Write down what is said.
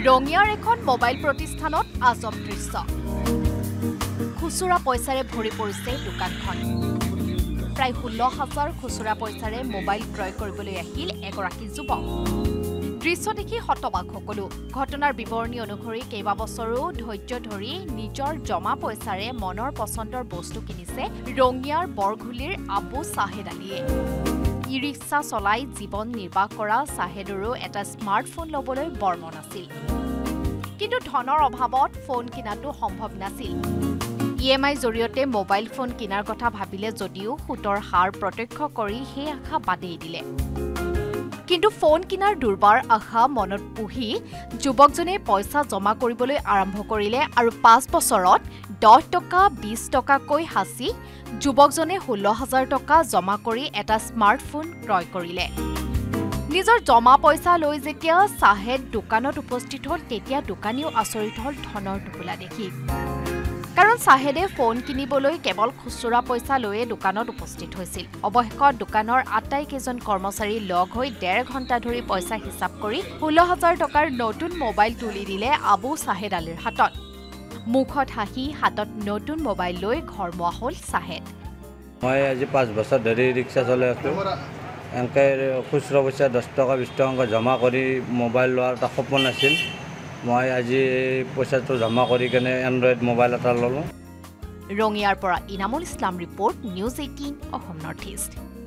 ৰঙিয়াৰ এখন মোবাইল প্ৰতিষ্ঠানত আজব দৃশ্য খুচুৰা পইচাৰে ভৰি পৰিছে দোকানখন প্ৰায় 16,000 খুচুৰা পইচাৰে মোবাইল ক্ৰয় কৰিবলৈ আহিল এগৰাকী যুৱক দৃশ্য দেখি হতবাক সকলো ঘটনাৰ বিৱৰণী অনুসৰি কেইবা বছৰো ধৈৰ্য ধৰি নিজৰ জমা পইচাৰে মনৰ পছন্দৰ বস্তু কিনিছে ৰঙিয়াৰ বৰঘুলিৰ আবু সাহেদ আলীয়ে ই-ৰিক্সা চলাই জীৱন নিৰ্বাহ কৰা সাহেদৰো এটা স্মাৰ্টফোন ল'বলৈ বৰ মন আছিল কিন্তু ধনৰ অভাৱত ফোন কিনাটো সম্ভৱ নাছিল ইএমআই জৰিয়তে মোবাইল ফোন কিনাৰ কথা ভাবিলে যদিও সুতৰ হাৰ প্ৰত্যক্ষ কৰি সেই আশা বাদেই দিলে কিন্তু ফোন কিনাৰ দুৰ্বাৰ আশা মনত পুহি যুৱকজনে পইচা জমা কৰিবলৈ আৰম্ভ কৰিলে আৰু 5 বছৰত 10 টকা 20 টকাকৈ হাসি যুৱকজনে 16,000 টকা জমা কৰি এটা স্মাৰ্টফোন ক্ৰয় কৰিলে নিজৰ জমা পইচা লৈ যেতিয়া সাহেদ দোকানত উপস্থিত হল তেতিয়া দোকানীও আচৰিত হল ধনৰ টোপোলা দেখি কাৰণ সাহেদে ফোন কিনিবলৈ কেৱল খুচুৰা পইচা লৈয়ে দোকানত উপস্থিত হৈছিল অৱশেষত দোকানৰ আটাইকেইজন কৰ্মচাৰী লগ হৈ 1.5 ঘণ্টা ধৰি পইচা হিচাপ কৰি 16,000 টকাৰ নতুন মোবাইল তুলি দিলে আবু সাহেদ আলীৰ হাতত মুখত হাঁহি হাতত নতুন মোবাইল লৈ ঘৰ মোৱা হল সাহেদ মই আজি 5 বছৰ ধৰি ৰিক্সা চলাই আছো এনেকৈ খুচুৰা পইচা 10 টকা 20 টকা জমা কৰি মোবাইল লোৱাৰ এটা সপোন আছিল মই আজি পইচাটো জমা কৰি কেনে এন্ড্ৰইড মোবাইল এটা ললো ৰঙিয়াৰ পৰা Inamul Islam report news 18 Assam north east